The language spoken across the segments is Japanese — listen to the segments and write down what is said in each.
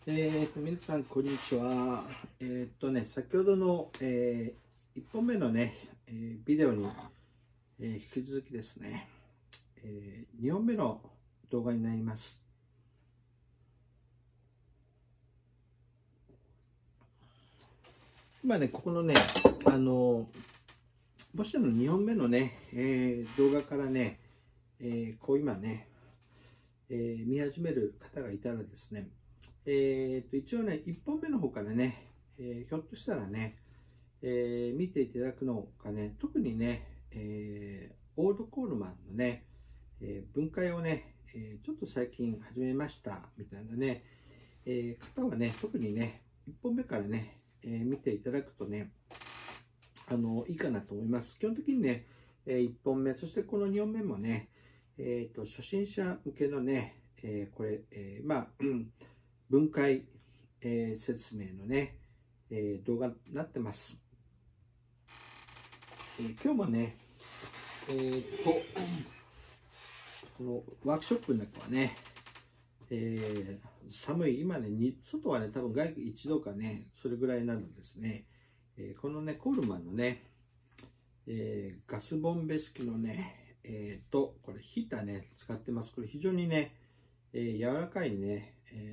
皆さん、こんにちは。先ほどの、1本目のね、ビデオに、引き続きですね、2本目の動画になります。今ね、ここのね、もしの2本目のね、動画からね、こう今ね、見始める方がいたらですね、一応ね、1本目の方からね、ひょっとしたらね、見ていただくのがね、特にね、オールドコールマンのね、分解をね、ちょっと最近始めましたみたいなね、方はね、特にね、1本目からね、見ていただくとね、いいかなと思います。基本的にね、1本目、そしてこの2本目もね、初心者向けのね、これ、分解、説明のね、動画になってます。今日もね、このワークショップの中はね、寒い、今ね、外はね、多分外気1度かね、それぐらいなのですね、このね、コールマンのね、ガスボンベ式のね、これヒーターね、使ってます。これ非常にね、柔らかいね、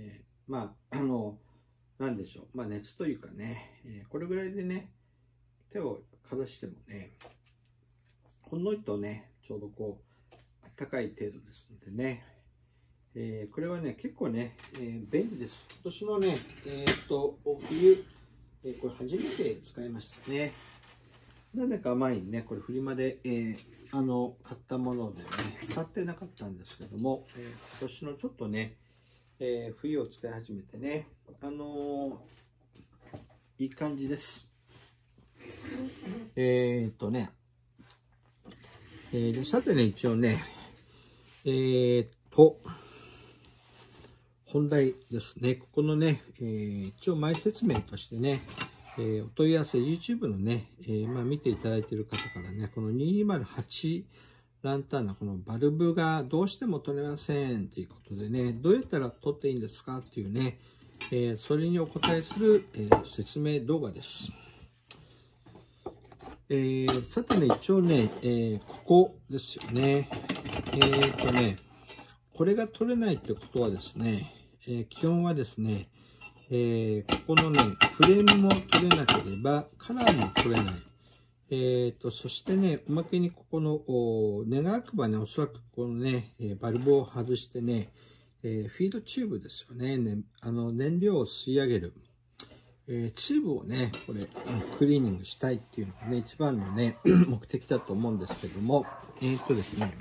なんでしょう、熱というかね、これぐらいでね、手をかざしてもね、ほんのりとね、ちょうどこう、暖かい程度ですのでね、これはね、結構ね、便利です。今年のね、冬、これ初めて使いましたね。何年か前にね、これフリマで、買ったものでね、使ってなかったんですけども、今年のちょっとね、冬を使い始めてね、いい感じです。さてね、一応ね、本題ですね。ここのね、一応前説明としてね、お問い合わせ、YouTube のね、見ていただいている方からね、この208ランタンのこのバルブがどうしても取れませんということでね、どうやったら取っていいんですかっていうね、それにお答えする、説明動画です。さてね、一応ね、ここですよね。これが取れないってことはですね、基本はですね、ここのね、フレームも取れなければ、カラーも取れない。そしてね、おまけにここの、願わくばね、おそらくこのね、バルブを外してね、フィードチューブですよね。燃料を吸い上げる。チューブをね、これ、クリーニングしたいっていうのがね、一番のね、目的だと思うんですけども、ですね、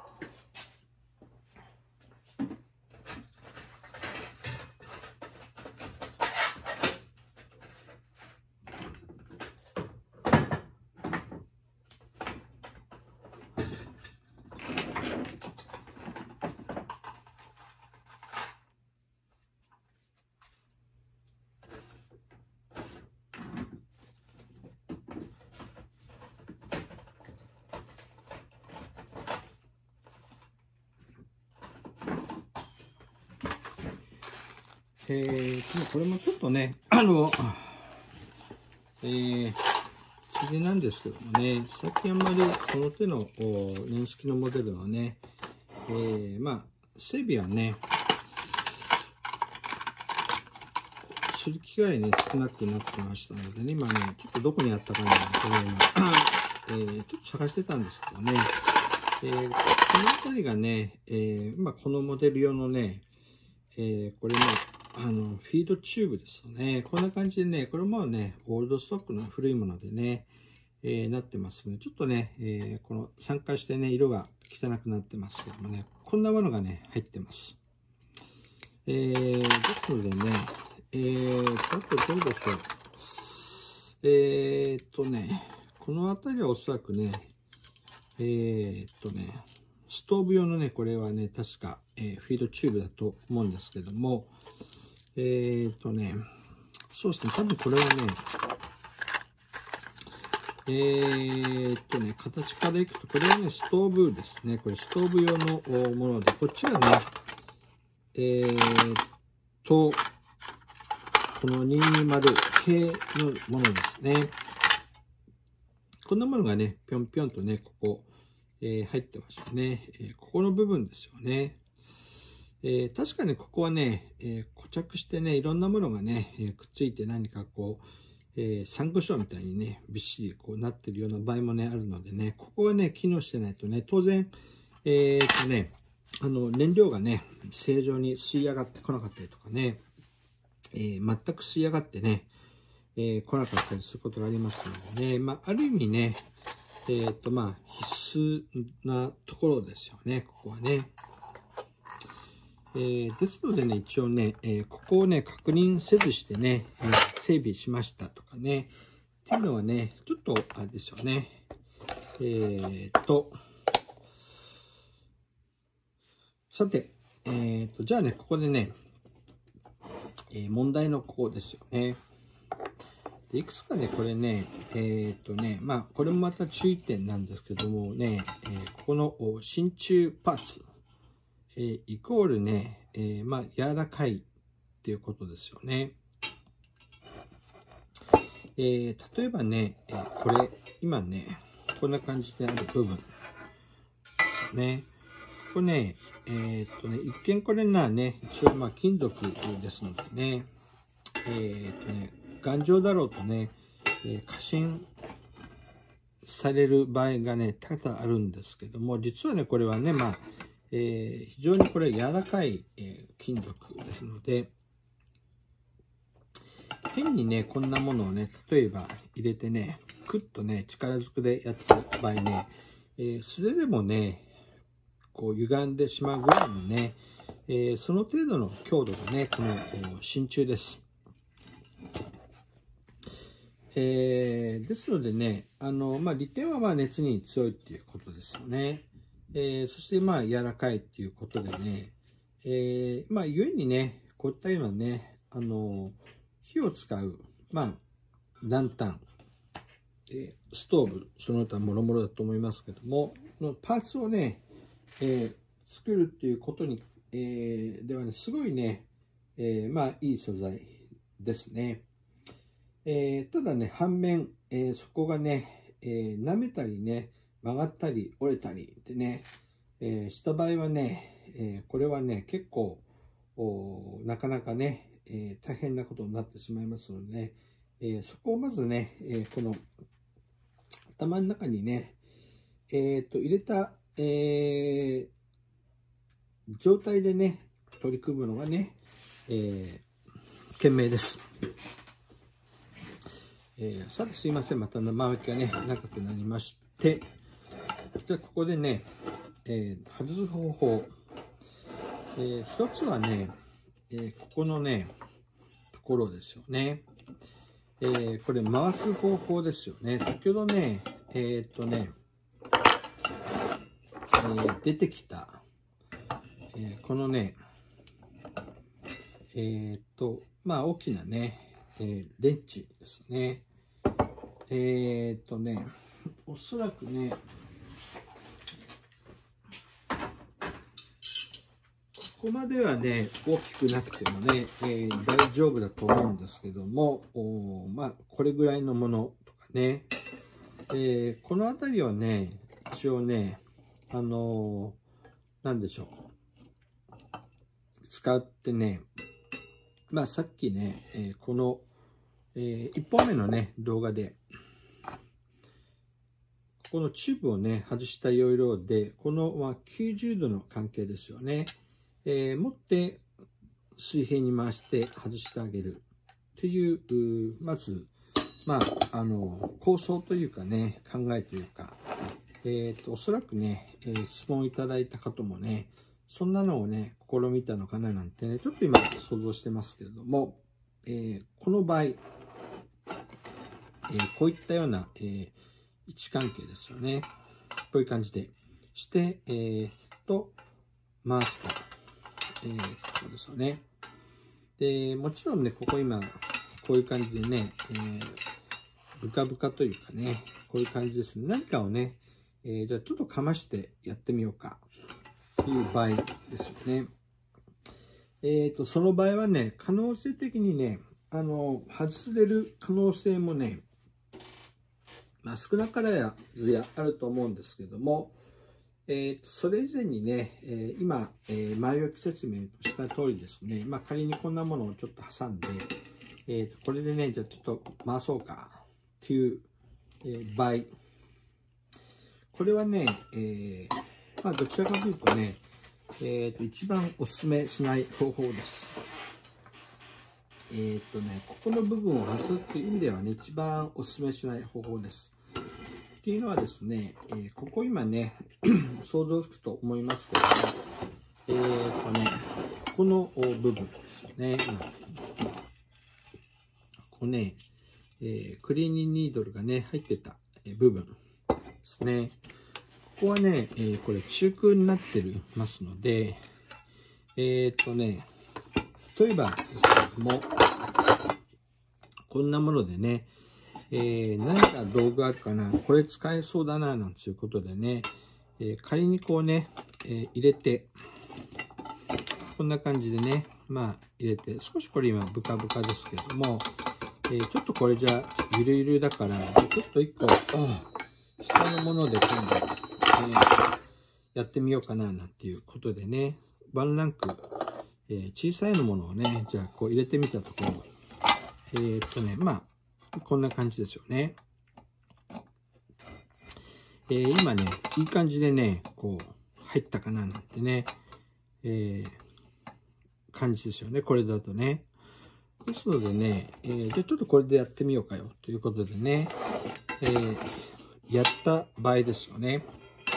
これもちょっとね、次なんですけどもね、最近あんまりこの手の年式のモデルのね、整備はね、する機会ね、少なくなってましたのでね、今ね、ちょっとどこにあったかなというのを、ちょっと探してたんですけどね、この辺りがね、このモデル用のね、これも、フィードチューブですよね。こんな感じでね、これもね、オールドストックの古いものでね、なってますので、ちょっとね、この酸化してね、色が汚くなってますけどもね、こんなものがね、入ってます。ですのでね、あとどうでしょう。この辺りはおそらくね、ストーブ用のね、これはね、確か、フィードチューブだと思うんですけども、そうですね、多分これはね、形からいくと、これはね、ストーブですね。これストーブ用のもので、こっちはね、 この220系のものですね。こんなものがね、ぴょんぴょんとね、ここ、入ってましたね。ここの部分ですよね。確かにここはね、固着してね、いろんなものがね、くっついて何かこう、サンゴ礁みたいにね、びっしりこうなってるような場合もね、あるのでね、ここがね、機能してないとね、当然、燃料がね、正常に吸い上がってこなかったりとかね、全く吸い上がってね、来なかったりすることがありますのでね、まあ、ある意味ね、必須なところですよね、ここはね。ですのでね、一応ね、ここをね、確認せずしてね、整備しましたとかね、っていうのはね、ちょっと、あれですよね。さて、じゃあね、ここでね、問題のここですよね。いくつかね、これね、まあ、これもまた注意点なんですけどもね、ここの真鍮パーツ、イコールね、まあ、柔らかいっていうことですよね。例えばね、これ、今ね、こんな感じである部分ですね。これね、一見これなね、一応まあ金属ですのでね、頑丈だろうとね、過信される場合がね、多々あるんですけども、実はね、これはね、まあ、非常にこれ柔らかい、金属ですので、変にね、こんなものをね、例えば入れてね、クッとね、力ずくでやった場合ね、素手でもね、こう歪んでしまうぐらいのね、その程度の強度がね、この真鍮です。ですのでね、まあ、利点はまあ熱に強いっていうことですよね。そしてまあ柔らかいっていうことでね、まあ、故にね、こういったようなね、火を使う、まあ、ランタン、ストーブ、その他もろもろだと思いますけども、のパーツをね、作るっていうことに、ではね、すごいね、まあ、いい素材ですね。ただね、反面、そこがね、舐めたりね、曲がったり折れたりでね、した場合はね、これはね、結構、なかなかね、大変なことになってしまいますのでね、そこをまずね、この頭の中にね、入れた、状態でね、取り組むのがね、賢明です。さてすいません。また生巻きがね、長くなりまして、じゃあここでね、外す方法。一つはね、ここのね、ところですよね。これ回す方法ですよね。先ほどね、出てきた、このね、まあ大きなね、レンチですね。おそらくね、ここまではね、大きくなくてもね、大丈夫だと思うんですけども、まあ、これぐらいのものとかね、この辺りをね、一応ね、なんでしょう、使ってね、まあ、さっきね、この、1本目のね、動画で、このチューブをね、外した要領で、この、まあ、90度の関係ですよね。持って水平に回して外してあげるっていう、まず、まあ、構想というかね、考えというか、おそらくね、質問いただいた方もね、そんなのをね、試みたのかななんてね、ちょっと今想像してますけれども、この場合、こういったような、位置関係ですよね。こういう感じでして、回すと、そうですよね。で、もちろんね、ここ今、こういう感じでね、ブカブカというかね、こういう感じですね。何かをね、じゃあちょっとかましてやってみようか、という場合ですよね。その場合はね、可能性的にね、 外れる可能性もね、少なからずやあると思うんですけども、それ以前にね、今、前置き説明とした通りですね、仮にこんなものをちょっと挟んで、これでね、じゃあちょっと回そうかっていう、場合、これはね、どちらかというとね、一番お勧めしない方法です。ここの部分を外すっていう意味ではね、一番お勧めしない方法です。っていうのはですね、ここ今ね、想像つくと思いますけども、ここの部分ですよね。ここね、クリーニングニードルがね、入ってた部分ですね。ここはね、これ中空になってますので、例えばですけども、こんなものでね、何か道具あるかな、これ使えそうだな、なんていうことでね、仮にこうね、入れて、こんな感じでね、入れて、少しこれ今ブカブカですけども、ちょっとこれじゃゆるゆるだから、ちょっと一個、下のもので今度、やってみようかな、なんていうことでね、ワンランク、小さいのものをね、じゃあこう入れてみたところ、こんな感じですよね。今ね、いい感じでね、こう、入ったかななんてね、感じですよね。これだとね。ですのでね、じゃあちょっとこれでやってみようかよということでね、やった場合ですよね。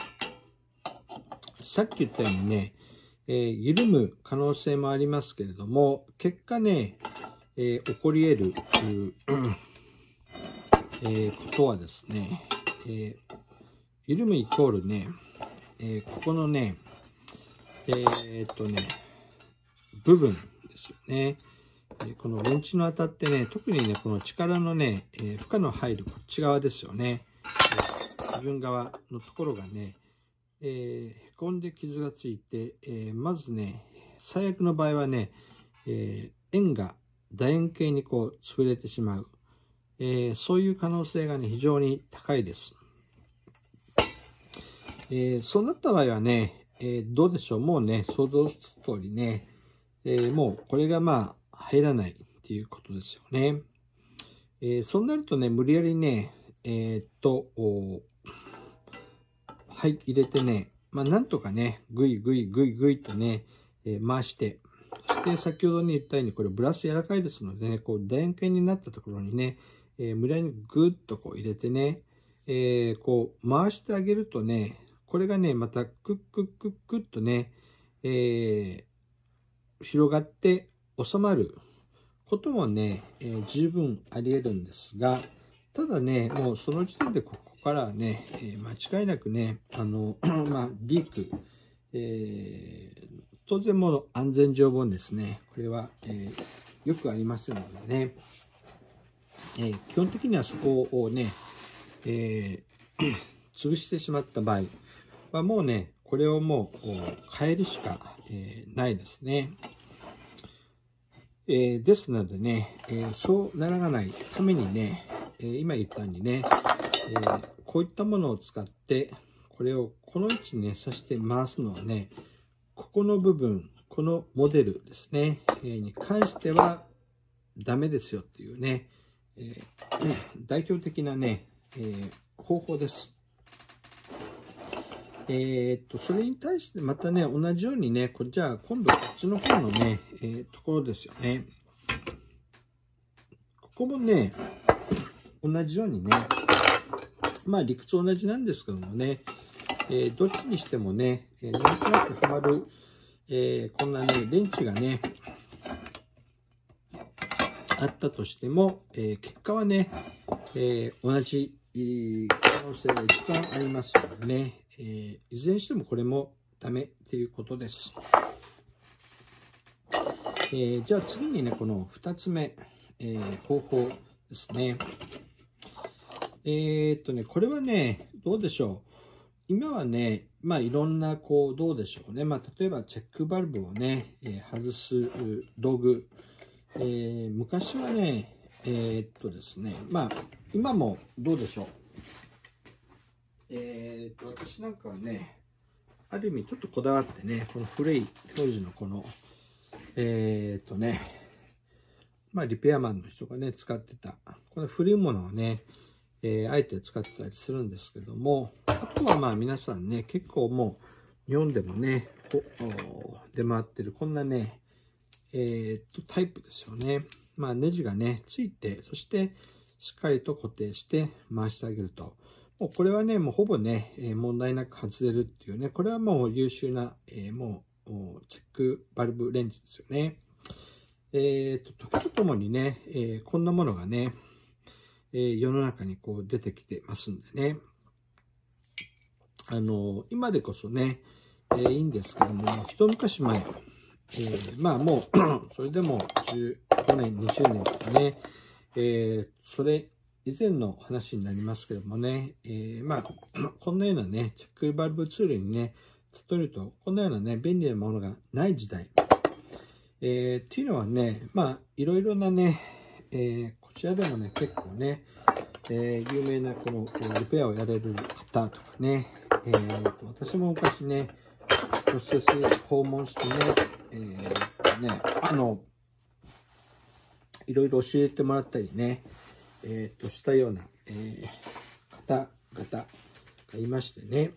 さっき言ったようにね、緩む可能性もありますけれども、結果ね、起こり得る、ことはですね、緩むイコールね、ここのね、部分ですよね。このレンチの当たってね、特にね、この力のね、負荷の入るこっち側ですよね。自分側のところがね、へこんで傷がついて、まずね、最悪の場合はね、円が楕円形にこう潰れてしまう。そういう可能性がね、非常に高いです。そうなった場合はね、どうでしょう。もうね、想像つく通りね、もうこれが入らないっていうことですよね。そうなるとね、無理やりね、はい、入れてね、なんとかね、ぐいぐいぐいぐいとね、回して、そして先ほどに言ったように、これブラス柔らかいですのでね、こう楕円形になったところにね、無理やりぐっとこう入れてね、こう回してあげるとね、これがね、またクックックックッとね、広がって収まることもね、十分あり得るんですが、ただね、もうその時点でここからはね、間違いなくね、リーク、当然もう安全上本ですね、これは、よくありますのでね、基本的にはそこをね、潰してしまった場合はもうね、これをもう変えるしか、ないですね。ですのでね、そうならないためにね、今言ったようにね、こういったものを使って、これをこの位置にね、刺して回すのはね、ここの部分、このモデルですね、に関してはダメですよっていうね、代表的なね、方法です。それに対してまたね、同じようにね、じゃあ今度こっちの方のね、ところですよね。ここもね、同じようにね、理屈同じなんですけどもね、どっちにしてもね、なんとなくはまる、こんなね、電池がね、あったとしても、結果はね、同じ可能性が一番ありますのでね、いずれにしてもこれもダメっていうことです。じゃあ次にね、この2つ目、方法ですね。これはね、どうでしょう。今はね、いろんな、どうでしょうね。例えばチェックバルブをね、外す道具、 昔はね、ですね、まあ、今もどうでしょう。私なんかはね、ある意味ちょっとこだわってね、この古い当時のこの、まあ、リペアマンの人がね、使ってた、この古いものをね、あえて使ってたりするんですけども、あとはまあ皆さんね、結構もう日本でもね、出回ってるこんなね、タイプですよね。まあネジがね、ついて、そしてしっかりと固定して回してあげると。もうこれはね、もうほぼね、問題なく外れるっていうね、これはもう優秀な、もうチェックバルブレンチですよね。時とともにね、こんなものがね、世の中にこう出てきてますんでね。今でこそね、いいんですけども、一昔前、まあもう、それでも15年、20年とかね、それ以前の話になりますけどもね、まあ、こんなようなね、チェックバルブツールにね、例えると、こんなようなね、便利なものがない時代。っていうのはね、まあ、いろいろなね、こちらでもね、結構ね、有名なこのリペアをやれる方とかね、私も昔ね、直接訪問してね、いろいろ教えてもらったりね、したような、方々がいましてね、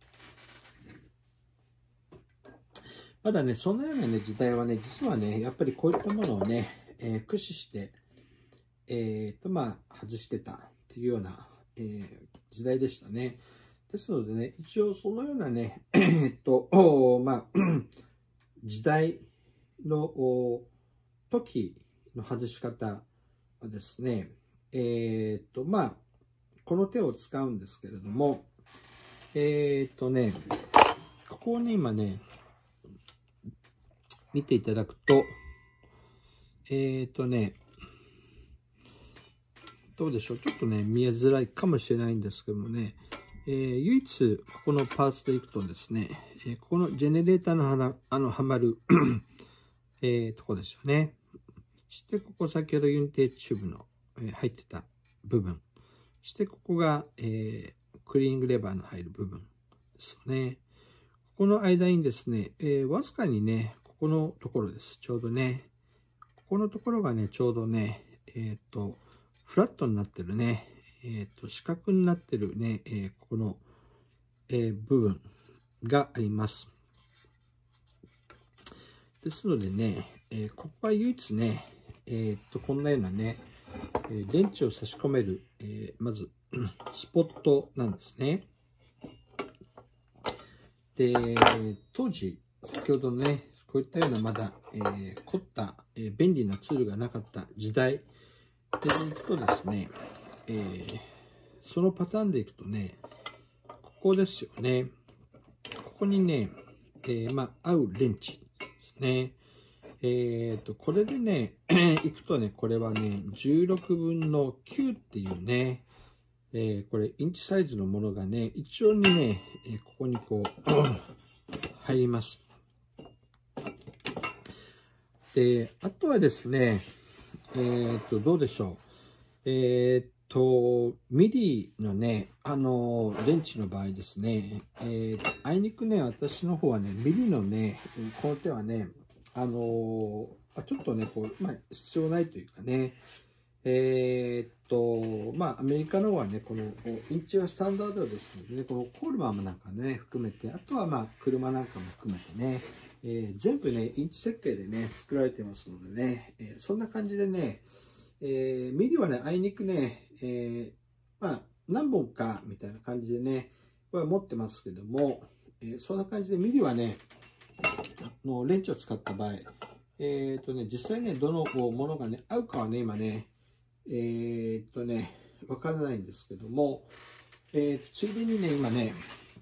まだね、そんなような、ね、時代はね、実はね、やっぱりこういったものをね、駆使して、まあ、外してたっていうような、時代でしたね。ですのでね、一応そのようなね、まあ、時代の時の外し方はですね、まあ、この手を使うんですけれども、ここをね、今ね、見ていただくと、どうでしょう。ちょっとね、見えづらいかもしれないんですけどもね、唯一、ここのパーツでいくとですね、ここのジェネレーターのはまるとこですよね。そして、ここ先ほどユニティチューブの、入ってた部分。そして、ここが、クリーニングレバーの入る部分ですよね。ここの間にですね、わずかにね、ここのところです。ちょうどね。ここのところがね、ちょうどね、フラットになってるね、四角になってるね、ここの、部分があります。ですのでね、ここが唯一ね、こんなようなね、電池を差し込める、まず、スポットなんですね。で、当時、先ほどね、こういったようなまだ、凝った、便利なツールがなかった時代でいくとですね、そのパターンでいくとね、ここですよね。ここにね、まあ、合うレンチですね。これでね、いくとね、これはね、16分の9っていうね、これ、インチサイズのものがね、一応にね、ここにこう、入ります。で、あとはですね、どうでしょう。ミディのね、電池の場合ですね、あいにくね、私の方はね、ミディのね、この手はね、ちょっとね、こう、まあ、必要ないというかね、まあ、アメリカの方はね、この、インチはスタンダードですのでね、このコールマンなんかね、含めて、あとはまあ、車なんかも含めてね、全部ね、インチ設計でね、作られてますのでね、そんな感じでね、ミディはね、あいにくね、まあ、何本かみたいな感じでね、は持ってますけども、そんな感じでミディはね、レンチを使った場合、実際ね、どのものがね、合うかはね、今ね、わからないんですけども、ついでにね、今ね、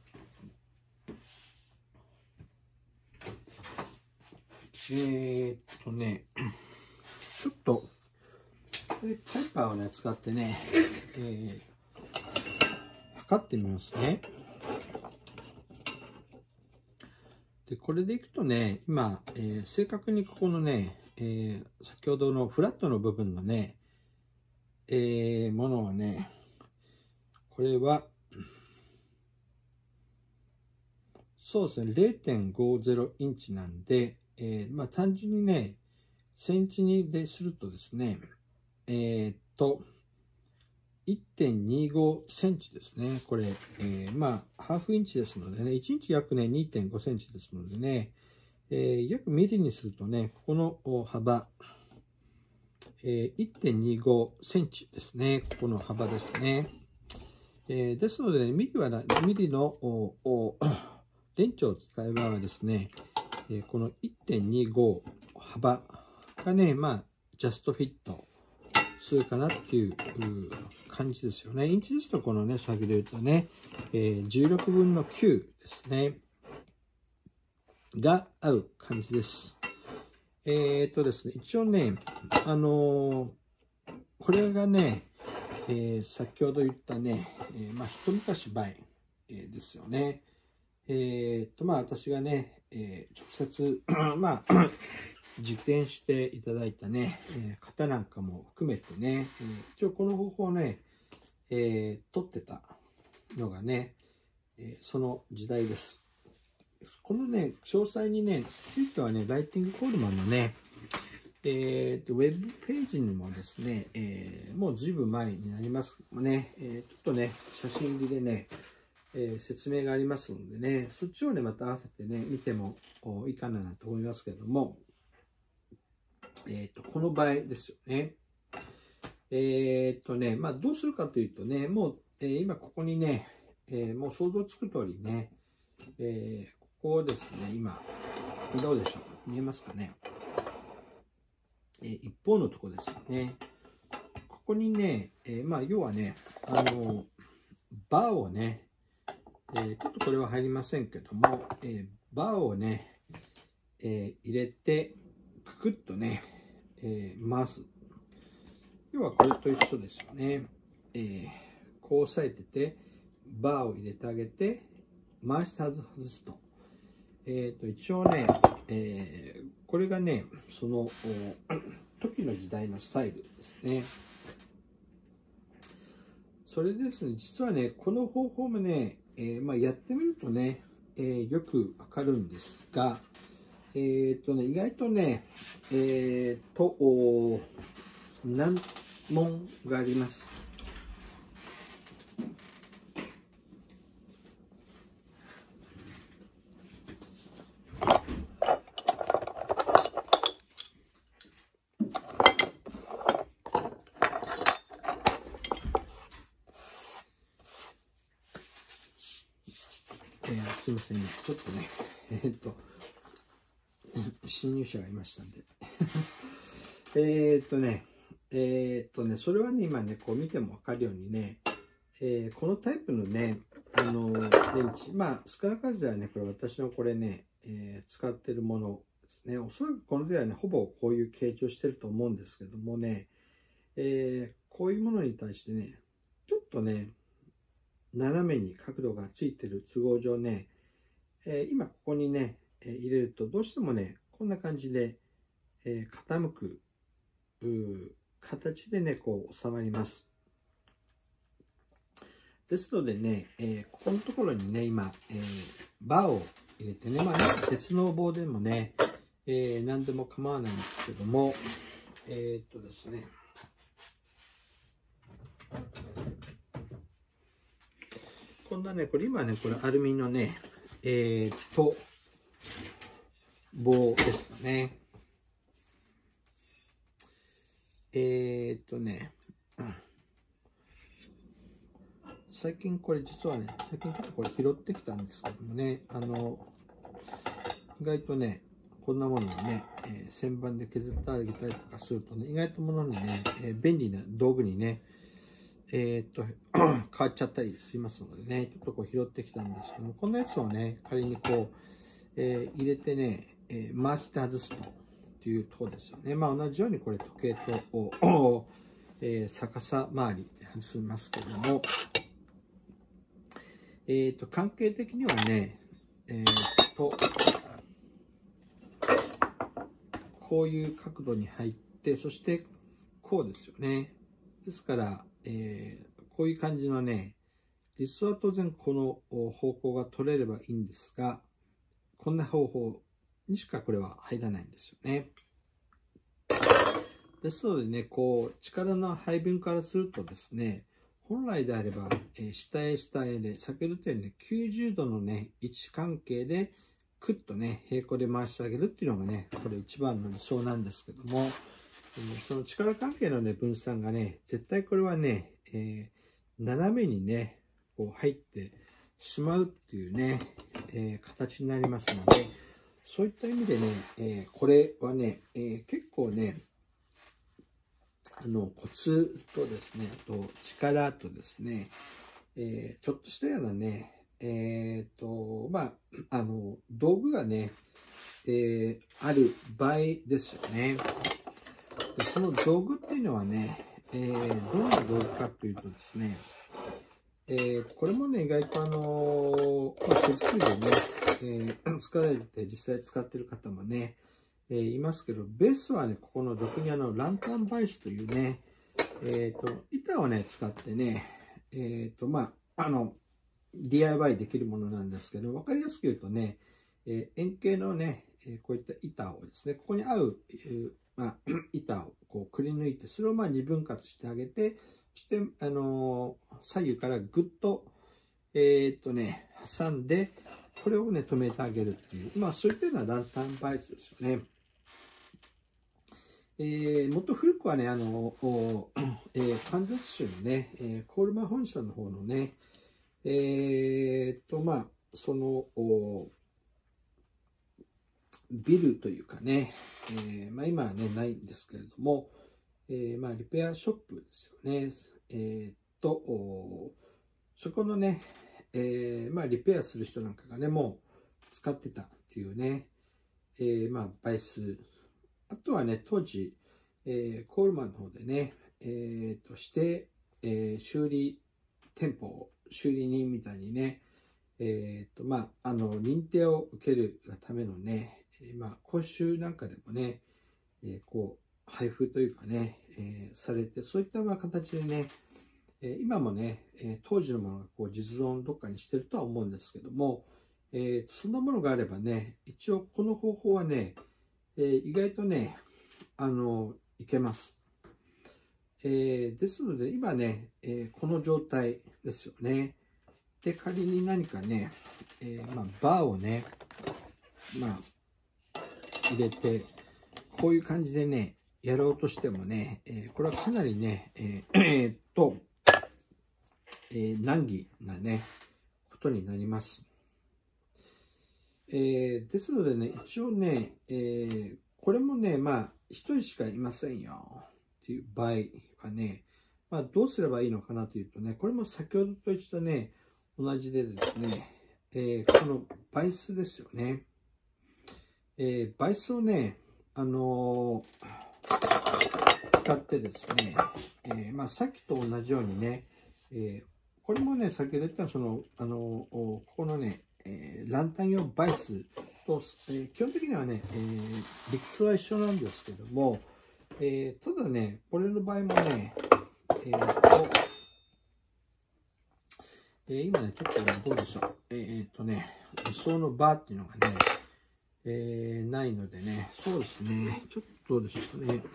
ちょっと、タイパーをね、使ってね、測ってみますね。 で、これでいくとね、今、正確にここのね、先ほどのフラットの部分のね、ものはね、これは、そうですね、0.50 インチなんで、まあ単純にね、センチにでするとですね、1.25 センチですね。これ、まあ、ハーフインチですのでね、1インチ約ね、2.5 センチですのでね、約ミリにするとね、ここの幅、1.25 センチですね。ここの幅ですね。ですので、ね、ミリのレンチを使えばですね、この 1.25 幅がね、まあ、ジャストフィットするかなっていう感じですよね。インチですと、このね、先で言うとね、16分の9ですね。が合う感じです。ですね、一応ね、これがね、先ほど言ったね、まあ、一昔前、ですよね。まあ、私がね、直接、まあ、実演していただいたね、方なんかも含めてね、一応この方法をね、取ってたのがね、その時代です。このね、詳細にね、ついてはね、ライティングコールマンのね、ウェブページにもですね、もうずいぶん前になりますね、ちょっとね、写真入りでね、説明がありますのでね、そっちをね、また合わせてね、見てもいいかなと思いますけれども、この場合ですよね。まあ、どうするかというとね、もう、今ここにね、もう想像つく通りね、ここをですね、今、どうでしょう。見えますかね。一方のとこですよね。ここにね、まあ、要はね、バーをね、ちょっとこれは入りませんけども、バーをね、入れて、くくっとね、回す。要はこれと一緒ですよね。こう押さえてて、バーを入れてあげて、回して外すと。一応ね、これがね、その時の時代のスタイルですね。それですね、実はね、この方法もね、まあ、やってみるとね、よくわかるんですが、意外とね、難問があります。すいません、ちょっとね、侵入者がいましたんで。それはね、今ね、こう見てもわかるようにね、このタイプのね、電池、まあ、少なからずはね、これ私のこれね、使ってるものですね。おそらくこのではね、ほぼこういう形状してると思うんですけどもね、こういうものに対してね、ちょっとね、斜めに角度がついてる都合上ね、今ここにね、入れるとどうしてもね、こんな感じで、傾く形でね、こう収まります。ですのでね、ここのところにね、今、バーを入れてね、まあ、鉄の棒でもね、何でも構わないんですけども、ですね、こんなね、これ今ね、これアルミのね、棒ですね。最近これ実はね、最近ちょっとこれ拾ってきたんですけどもね、意外とね、こんなものをね、旋盤で削ってあげたりとかするとね、意外とものにね、便利な道具にね、変わっちゃったりしますのでね、ちょっとこう拾ってきたんですけども、こんなやつをね、仮にこう、入れてね、回して外すというところですよね。まあ同じようにこれ時計と、逆さ回りで外しますけども、関係的にはね、 こういう角度に入って、そしてこうですよね。ですから、こういう感じのね、実は当然この方向が取れればいいんですが、こんな方法にしかこれは入らないんですよね。ですのでね、こう、力の配分からするとですね、本来であれば、下へ下へで、先ほど言ったようにね、90度のね、位置関係で、クッとね、平行で回してあげるっていうのがね、これ一番の理想なんですけども、その力関係のね、分散がね、絶対これはね、斜めにね、こう入ってしまうっていうね、形になりますので、そういった意味でね、これはね、結構ね、コツとですね、と力とですね、ちょっとしたようなね、道具がね、ある場合ですよね。でその道具っていうのはね、どんな道具かというとですね、これもね、意外と手作りでね、作られて実際使ってる方もね、いますけど、ベースはね、ここの俗にランタンバイスというね、板をね、使ってね、DIY できるものなんですけど、わかりやすく言うとね、円形のね、こういった板をですね、ここに合う、板をこうくり抜いて、それを自分割してあげて、そして、左右からぐっと、挟んで、これをね、止めてあげるっていう、そういったようなランタンバイスですよね。もっと古くはね、カンザス州のね、コールマン本社の方のね、その、ビルというかね、今はね、ないんですけれども、リペアショップですよね。そこのね、リペアする人なんかがね、もう使ってたっていうね、バイス。あとはね、当時、コールマンの方でね、指定、修理店舗、修理人みたいにね、認定を受けるためのね、講習なんかでもね、こう、配布というかね、されて、そういった形でね、今もね、当時のものがこう実存どっかにしてるとは思うんですけども、そんなものがあればね、一応この方法はね、意外とね、いけます。ですので、今ね、この状態ですよね。で、仮に何かね、バーをね、入れて、こういう感じでね、やろうとしてもね、これはかなりね、難儀なね、ことになります。ですのでね、一応ね、これもね、一人しかいませんよっていう場合はね、どうすればいいのかなというとね、これも先ほどと一緒ね、同じでですね、このバイスですよね。バイスをね、使ってですね、さっきと同じようにね、これもね、先ほど言ったここのね、ランタン用バイスと、基本的にはね、理屈は一緒なんですけども、ただね、これの場合もね、今ね、ちょっとね、どうでしょう。理想のバーっていうのがね、ないのでね、そうですね、ちょっとどうでしょうかね。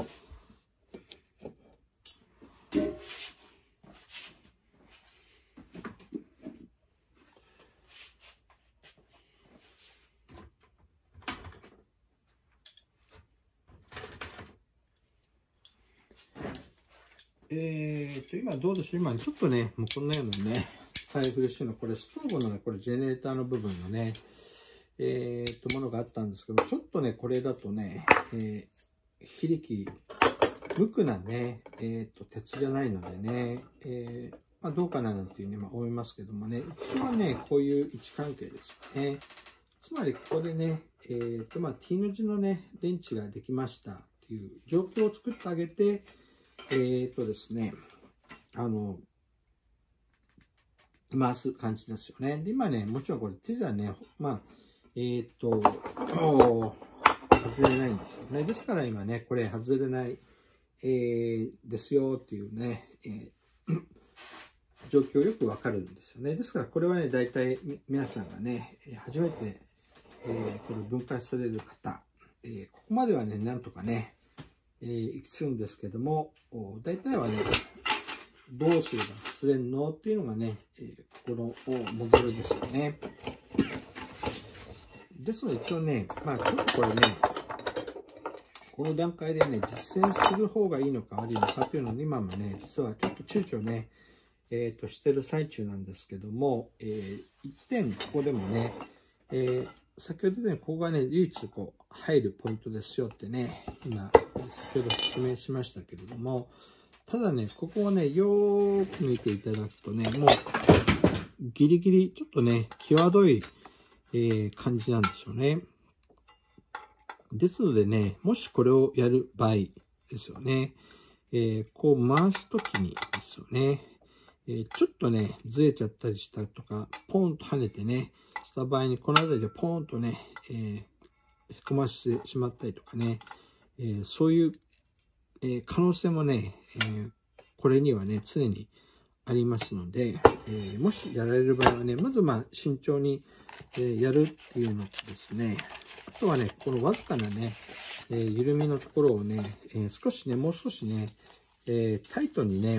今どうでしょう。今ちょっとね、もうこんなようなね、使い古しの、これストーブのね、これジェネレーターの部分のね、ものがあったんですけど、ちょっとね、これだとね、非力、無垢なね、鉄じゃないのでね、どうかななんていうね、思いますけどもね、一応はね、こういう位置関係ですよね。つまりここでね、T の字のね、電池ができましたっていう状況を作ってあげて、ですね、回す感じですよね。で、今ね、もちろんこれ手じゃね、 外れないんですよね。ですから今ね、これ外れない、ですよっていうね、状況よくわかるんですよね。ですからこれはね、大体皆さんがね、初めて、これ分解される方、ここまではね、なんとかね、行き着くんですけども、大体はね、どうすれば擦れんのっていうのがね、ここのモデルですよね。ですので一応ね、まあちょっとこれね、この段階でね、実践する方がいいのか悪いのかというのを今もね、実はちょっと躊躇ね、してる最中なんですけども、一点ここでもね、先ほどね、ここがね、唯一こう入るポイントですよってね、今、先ほど説明しましたけれども、ただね、ここをね、よーく見ていただくとね、もう、ギリギリ、ちょっとね、際どい、感じなんでしょうね。ですのでね、もしこれをやる場合ですよね、こう回すときにですよね、ちょっとね、ずれちゃったりしたとか、ポンと跳ねてね、した場合に、この辺りでポンとね、へこましてしまったりとかね、そういう、可能性もね、これにはね、常にありますので、もしやられる場合はね、まず慎重に、やるっていうのとですね、あとはね、このわずかなね、緩みのところをね、少しね、もう少しね、タイトにね、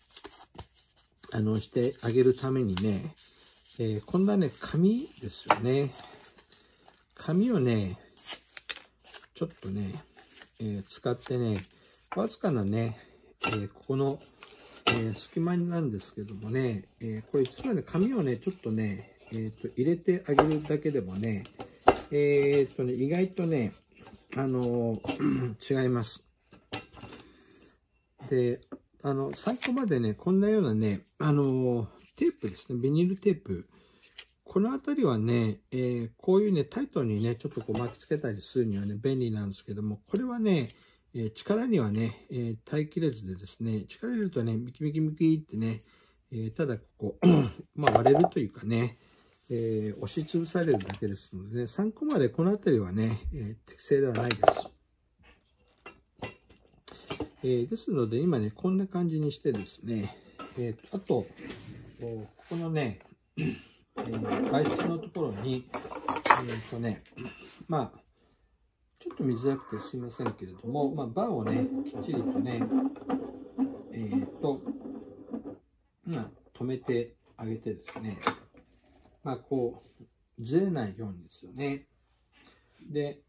してあげるためにね、こんなね、紙ですよね。紙をね、ちょっとね、使ってね、わずかなね、ここの、隙間なんですけどもね、これ実はね、紙をね、ちょっとね、入れてあげるだけでもね、意外とね、違います。で、最後までね、こんなようなね、テープですね、ビニールテープ。このあたりはね、こういうね、タイトにね、ちょっとこう巻きつけたりするにはね、便利なんですけども、これはね、力にはね、耐えきれずでですね、力入れるとね、ミキミキミキってね、ただここ、割れるというかね、押しつぶされるだけですのでね、参考までこのあたりはね、適正ではないです。ですので、今ね、こんな感じにしてですね、あと、ここのね、バイスのところに、ちょっと見づらくてすいませんけれども、バーをね、きっちりとね、止めてあげてですね、こう、ずれないようにですよね。で、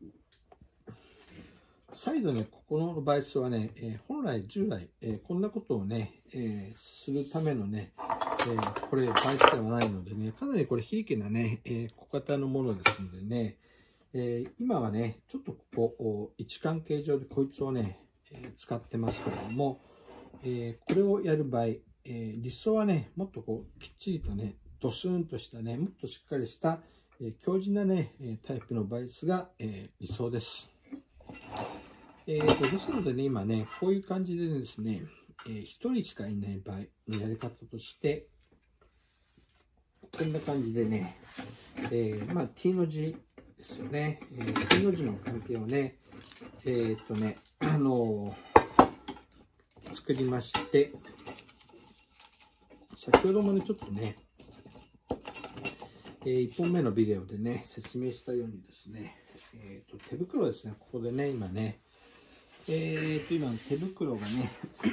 再度ね、ここのバイスはね、本来、従来、こんなことをね、するためのね、これ、バイスではないのでね、かなりこれ、非力なね、小型のものですのでね、今はね、ちょっとここ、位置関係上でこいつをね、使ってますけれども、これをやる場合、理想はね、もっとこう、きっちりとね、ドスンとしたね、もっとしっかりした、強靭なね、タイプのバイスが、理想です。ですのでね、今ね、こういう感じでですね、1人しかいない場合のやり方として、こんな感じでね、T の字ですよね。T の字の関係をね、作りまして、先ほどもね、ちょっとね、1本目のビデオでね、説明したようにですね、手袋ですね、ここでね、今ね、今手袋がね、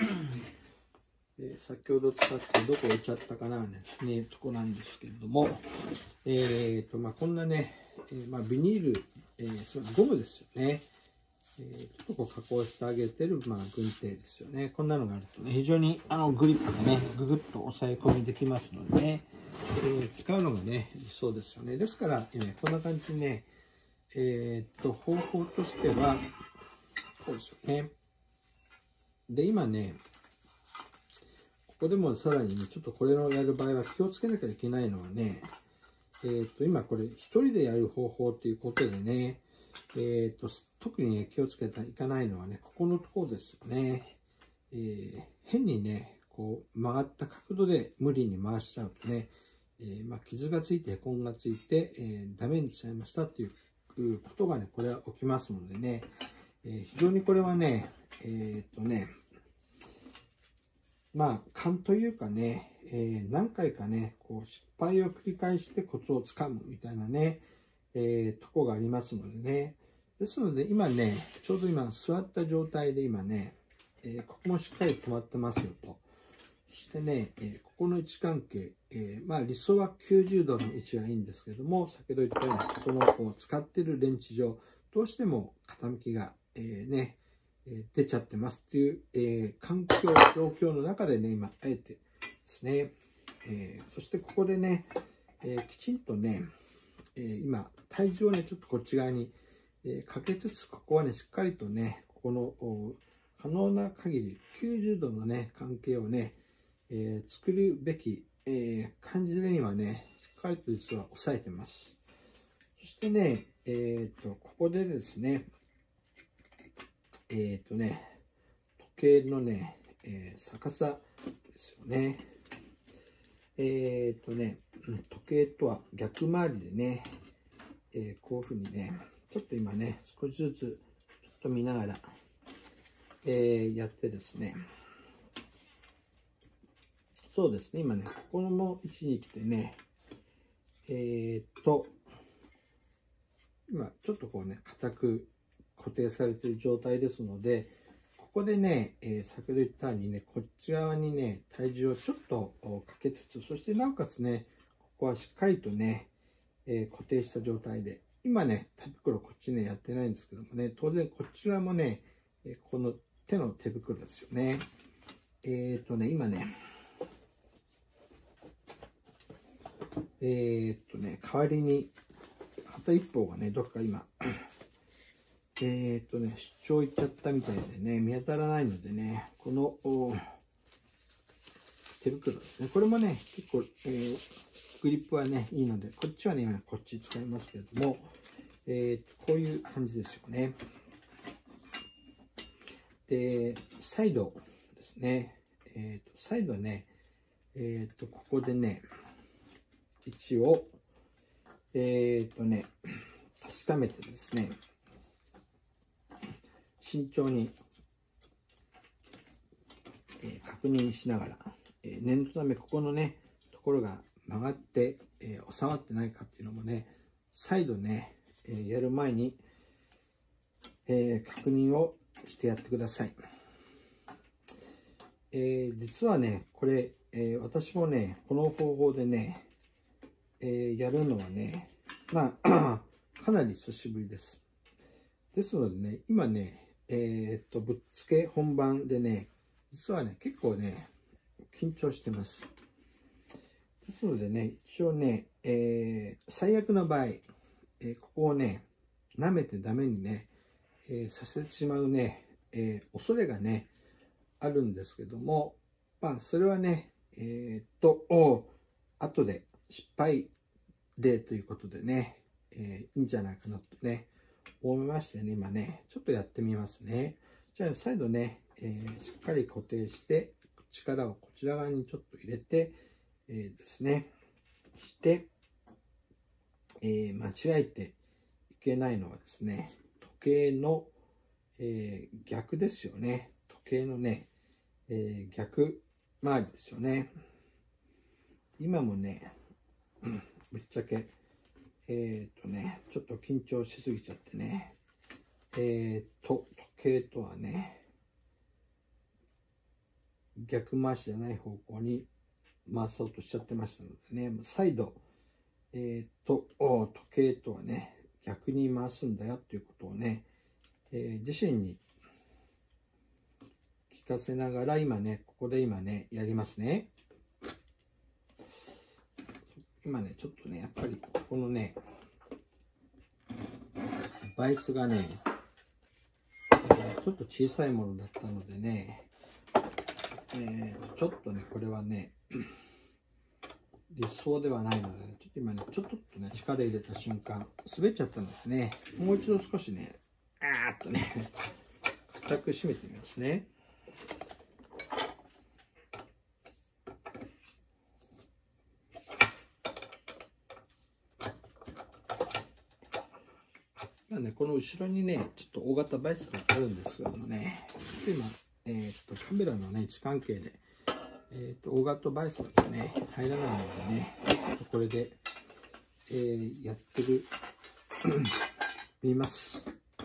先ほど使ってどこ置いちゃったかなね、とこなんですけれども、こんなね、ビニール、ゴムですよね。ちょっとこう加工してあげてる、軍手ですよね。こんなのがあるとね、非常にグリップでね、ぐぐっと押さえ込みできますのでね、使うのがね、理想ですよね。ですから、こんな感じにね、方法としては、こうですよね。で、今ね、ここでもさらにね、ちょっとこれをやる場合は気をつけなきゃいけないのはね、今これ一人でやる方法ということでね、特にね、気をつけていかないのはね、ここのところですよね。変にね、こう曲がった角度で無理に回しちゃうとね、傷がついて、へこんがついて、ダメにしちゃいましたっていうことがね、これは起きますのでね、非常にこれはね、まあ、勘というかね、何回かね、こう失敗を繰り返してコツをつかむみたいなね、とこがありますのでね。ですので、今ね、ちょうど今座った状態で今ね、ここもしっかり止まってますよと。そしてね、ここの位置関係、まあ理想は90度の位置がいいんですけども、先ほど言ったように、ここのこう使っているレンチ上、どうしても傾きが、出ちゃってますっていう、環境、状況の中でね、今、あえてですね、そしてここでね、きちんとね、今、体重をね、ちょっとこっち側に、かけつつ、ここはね、しっかりとね、ここの可能な限り90度のね、関係をね、作るべき、感じで今ね、しっかりと実は押さえてます。そしてね、ここでですね、時計のね、逆さですよね。時計とは逆回りでね、こういうふうにね、ちょっと今ね、少しずつちょっと見ながら、やってですね、そうですね、今ね、ここの位置に来てね、今ちょっとこうね、固く固定されている状態ですので、ここでね、先ほど言ったようにね、こっち側にね、体重をちょっとかけつつ、そしてなおかつね、ここはしっかりとね、固定した状態で、今ね、手袋こっちね、やってないんですけどもね、当然こっち側もね、この手の手袋ですよね。今ね、代わりに片一方がね、どっか今、出張行っちゃったみたいでね、見当たらないのでね、この手袋ですね。これもね、結構、グリップはね、いいので、こっちはね、今こっち使いますけれども、こういう感じですよね。で、サイドですね。サイドね、ここでね、位置を、確かめてですね、慎重に、確認しながら、念のためここのね、ところが曲がって、収まってないかっていうのもね、再度ね、やる前に、確認をしてやってください。実はね、これ、私もね、この方法でね、やるのはね、まあ、かなり久しぶりです。ですのでね、今ね、ぶっつけ本番でね、実はね、結構ね、緊張してます。ですのでね、一応ね、最悪の場合、ここをね、舐めてダメにね、させてしまうね、恐れがね、あるんですけども、まあ、それはね、後で失敗例ということでね、いいんじゃないかなとね、思いましてね、今ね、ちょっとやってみますね。じゃあ、再度ね、しっかり固定して、力をこちら側にちょっと入れて、ですね、して、間違えていけないのはですね、時計の、逆ですよね。時計のね、逆回りですよね。今もね、ぶっちゃけ、ちょっと緊張しすぎちゃってね、時計とはね、逆回しじゃない方向に回そうとしちゃってましたのでね、再度、時計とはね、逆に回すんだよっていうことをね、自身に聞かせながら今ね、ここで今ね、やりますね。今ね、ちょっとね、やっぱりここのね、バイスがね、ちょっと小さいものだったのでね、ちょっとね、これはね、理想ではないので、ね、ちょっと今ね、ちょっとね、力入れた瞬間、滑っちゃったのでね、もう一度少しね、とね、固く締めてみますね。 この後ろにね、ちょっと大型バイスがあるんですけどもね、今、カメラのね、位置関係で、大型バイスだとね、入らないのでね、これで、やってる、見ます。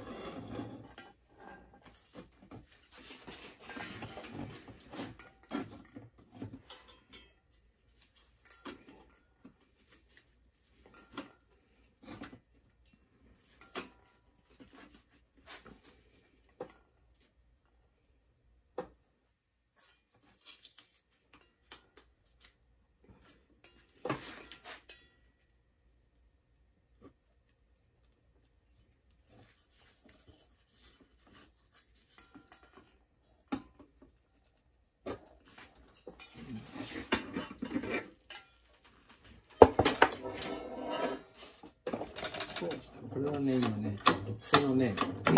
そうですね、これはね、今ね、ちょっとこのね、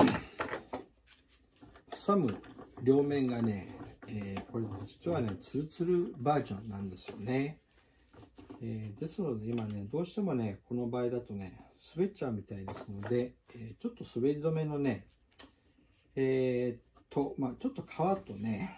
挟む両面がね、これ実はね、ツルツルバージョンなんですよね。ですので今ね、どうしてもね、この場合だとね、滑っちゃうみたいですので、ちょっと滑り止めのね、ちょっと皮とね、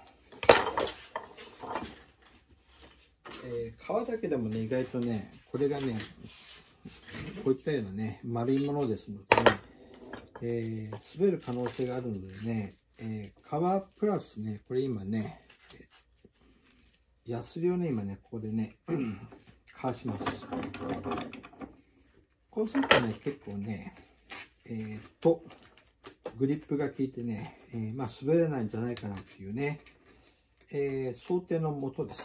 皮だけでもね、意外とね、これがね、こういったようなね、丸いものですのでね、滑る可能性があるのでね、皮プラスね、これ今ね、ヤスリをね、今ね、ここでね、かわします。こうするとね、結構ね、グリップが効いてね、滑れないんじゃないかなっていうね、想定のもとです。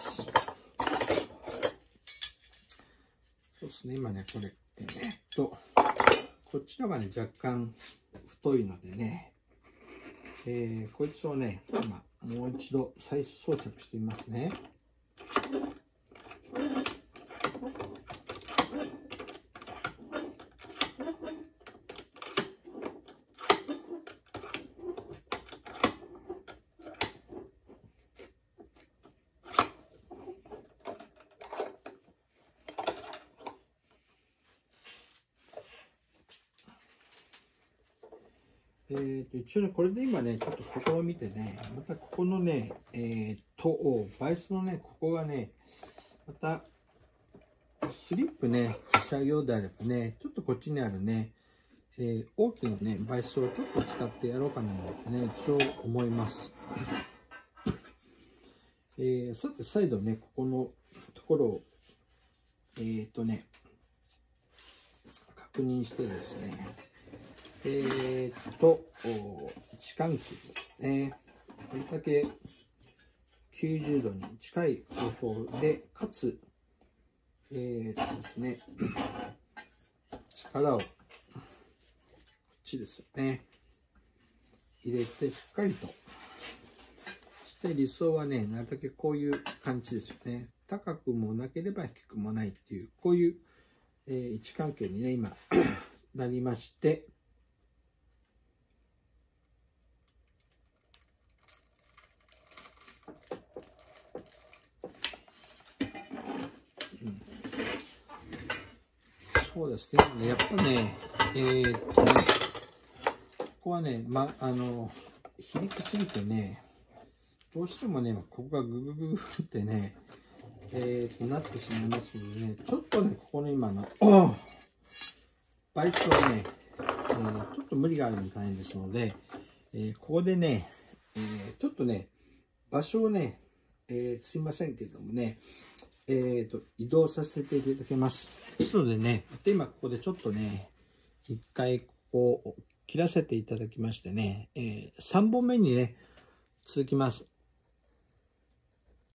そうですね、今ね、これ、こっちのがね、若干太いのでね、こいつをね、今、もう一度再装着してみますね。一応ね、これで今ね、ちょっとここを見てね、またここのね、バイスのね、ここがね、また、スリップね、したようであればね、ちょっとこっちにあるね、大きなね、バイスをちょっと使ってやろうかなとね、一応思います。さて、再度ね、ここのところを、確認してですね、位置関係ですね。これだけ90度に近い方法で、かつ、ですね、力を、こっちですよね。入れて、しっかりと。そして理想はね、なるだけこういう感じですよね。高くもなければ低くもないっていう、こういう、位置関係にね、今、なりまして、そうですね。やっぱね、ここはね、響きすぎてね、どうしてもね、ここがググググってね、なってしまいますのでね、ちょっとね、ここの今の、バイスはね、ちょっと無理があるみたいですので、ここでね、ちょっとね、場所をね、すいませんけれどもね、移動させていただきます。ですのでね、今ここでちょっとね、一回ここを切らせていただきましてね、3本目にね、続きます。